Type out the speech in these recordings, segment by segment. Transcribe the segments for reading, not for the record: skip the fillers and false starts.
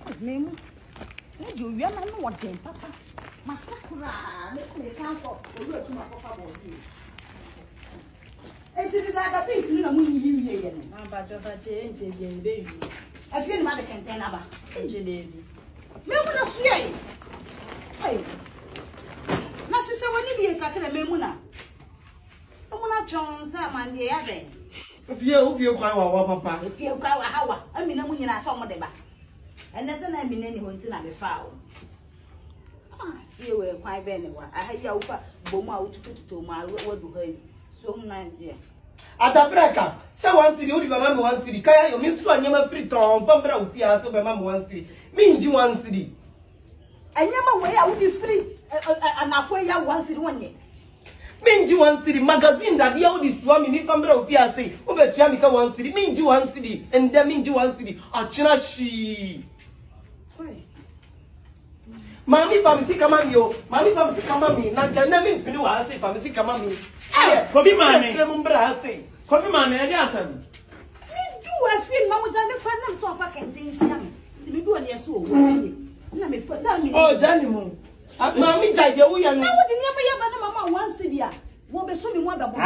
Memu. You are not what them, Papa. My sakura, me sound for you to my papa body. It's in that piece, you know, you but baby. I feel mother can tell about baby. Memuna swear. Hey, Nassisa, when you be a cattle, Memuna. Memuna Jones, and the other. If you cry, Papa, if you cry, how I mean, when I saw my deba. And there's an enemy anyone to not be foul. You were quite anywhere. I had your Boma to put to my word to her. So, my dear. At the breaker, so one city, you remember one city. Kayayoo, Miss One, you're free tom, Pambra, if you answer by Mamma one city. Means you one city. I never way I would be free and halfway out one city 1 year. Means you one city magazine that the oldest woman in Pambra of Fiasse, over Jamaica one city, means you one city, and then means you one city. Achinashi. Mammy, family, come on, you. Mammy, family, come on me. Not your name, you are say, family, come on me. Eh, coffee man, coffee man, and answer. Do I feel Mamma Johnny Panam so fucking things young? To be doing your soul. Let me for some. Oh, Johnny Moon. Mammy, Judge, you are not the Mamma one city. Won't be so one about.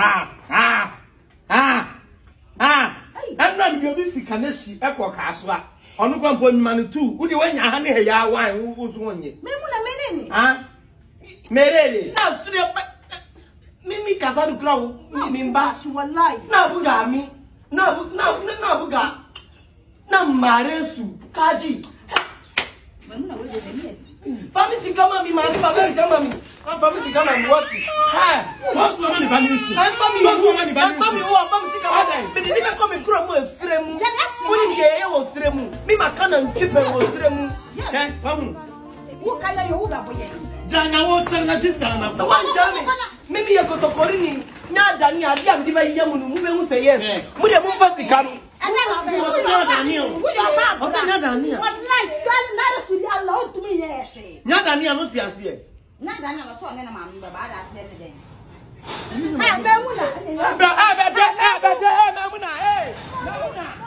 I'm not your beefy canesi, Echo Caswa. On the one man too. Would you want your honey? Ya wine who's one year? Memuna, ah, Mary, now to the Mimi Casadu Crow, Mimba, she will lie. Now, Bugami, now, Buga, now, Maresu, Kaji. Family, come on, me, my family, come on me. I'm family, come on, what? What's the money? I'm family, who are family, come on. But they never come and grow more Sremu. When you was Sremu, me, my canon chipper was Sremu. Yes, who can you over? Jana won't send a distance. So one journey. Maybe you go to Corini. Now, Dania, I'm giving you moving say yes. Would you move us to come? And then I'll allowed to me, yes. Not here. Not that I saw any man, but I said again. I'm